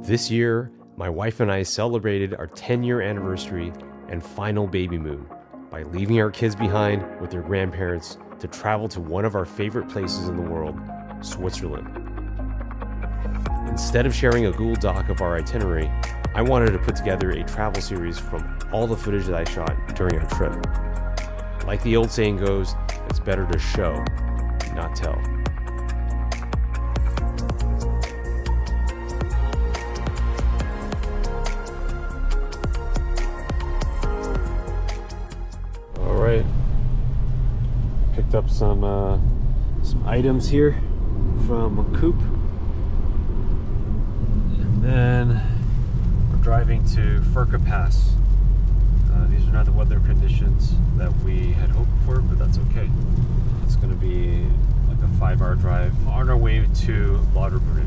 This year, my wife and I celebrated our 10-year anniversary and final baby moon by leaving our kids behind with their grandparents to travel to one of our favorite places in the world, Switzerland. Instead of sharing a Google Doc of our itinerary, I wanted to put together a travel series from all the footage that I shot during our trip. Like the old saying goes, it's better to show, not tell. All right, picked up some items here from Coop, and then we're driving to Furka Pass. These are not the weather conditions that we had hoped for, but that's okay. It's going to be like a 5-hour drive on our way to Lauterbrunnen.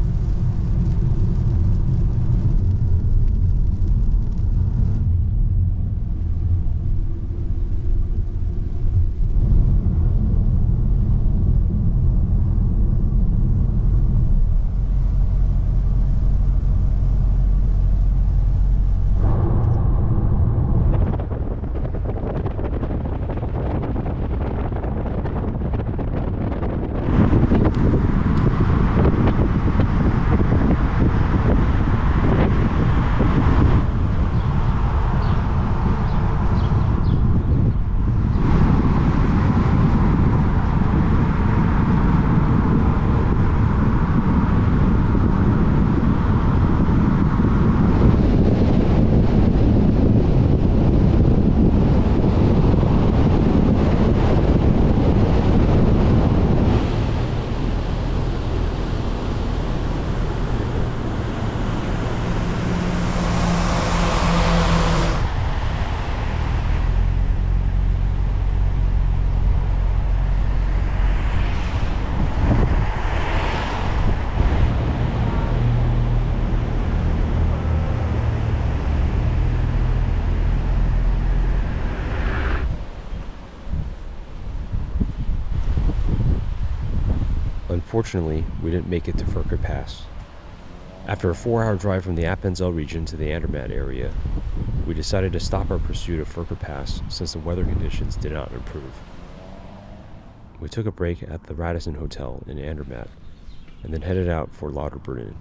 Unfortunately, we didn't make it to Furka Pass. After a 4-hour drive from the Appenzell Region to the Andermatt area, we decided to stop our pursuit of Furka Pass since the weather conditions did not improve. We took a break at the Radisson Hotel in Andermatt and then headed out for Lauterbrunnen.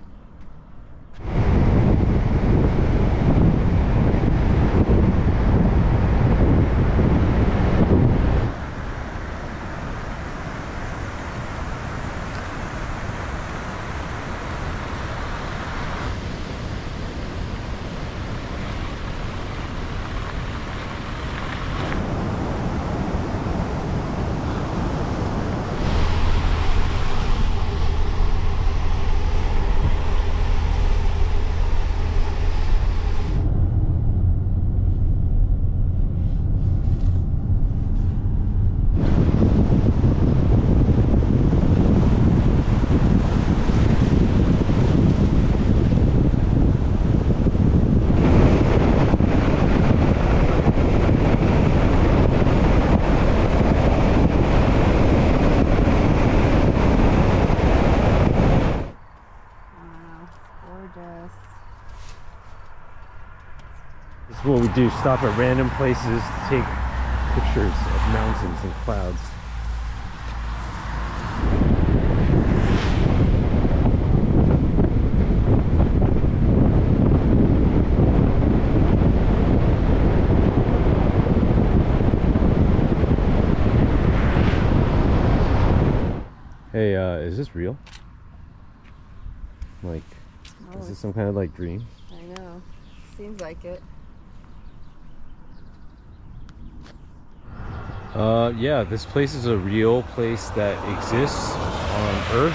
This is what we do, stop at random places to take pictures of mountains and clouds. Hey, is this real? Like, is this some kind of like dream? I know. Seems like it. Yeah, this place is a real place that exists on Earth.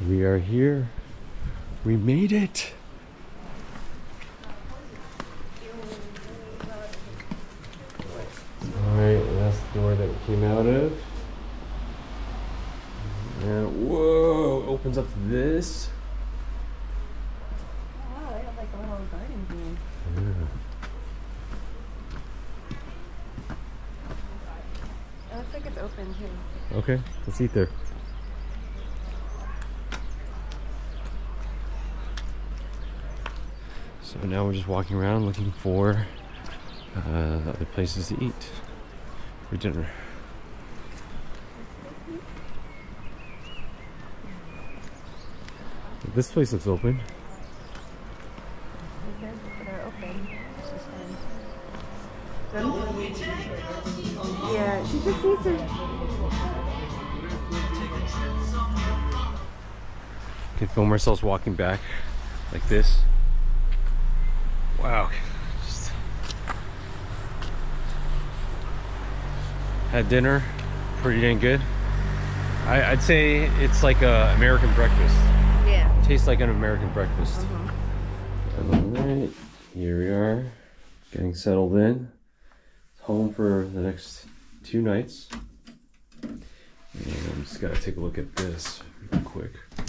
We are here. We made it. Alright, that's the door that we came out of. And whoa, opens up to this. Wow, they have like a little garden here. Yeah. It looks like it's open too. Okay, let's eat there. So now we're just walking around looking for other places to eat for dinner. This place looks open. They're open. Yeah, she just needs to. Can film ourselves walking back like this. Wow. Just had dinner. Pretty dang good. I'd say it's like a American breakfast. Yeah. Tastes like an American breakfast. Alright, here we are, getting settled in. Home for the next 2 nights. And I'm just gotta take a look at this real quick.